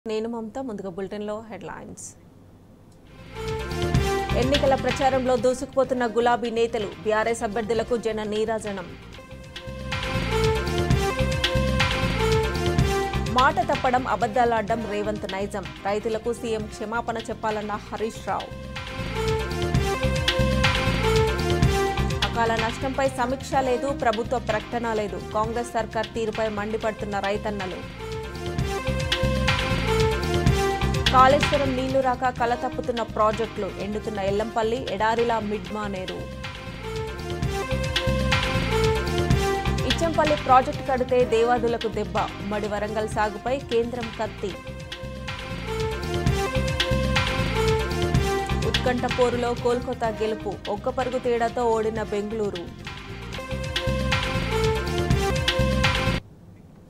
నేను మమత ముందుగా బులెటిన్లో హెడ్లైన్స్. ఎన్నికల ప్రచారంలో దూసుకుపోతున్న గులాబీ నేతలు, బీఆర్ఎస్ అభ్యర్థులకు జన నీరాజనం. మాట తప్పడం, అబద్దాలాడడం రేవంత్ నైజం. రైతులకు సీఎం క్షమాపణ చెప్పాలన్న హరీష్ రావు. అకాల నష్టంపై సమీక్ష లేదు, ప్రభుత్వ ప్రకటన లేదు. కాంగ్రెస్ సర్కార్ తీరుపై మండిపడుతున్న రైతన్నలు. కాళేశ్వరం నీళ్లు రాక కల తప్పుతున్న ప్రాజెక్టులు, ఎండుతున్న ఎల్లంపల్లి, ఎడారిలా మిడ్మానేరు. ఇచ్చంపల్లి ప్రాజెక్టు కడితే దేవాదులకు దెబ్బ, ఉమ్మడి వరంగల్ సాగుపై కేంద్రం కత్తి. ఉత్కంఠ పోరులో కోల్కతా గెలుపు, ఒక్క పరుగు తేడాతో ఓడిన బెంగళూరు.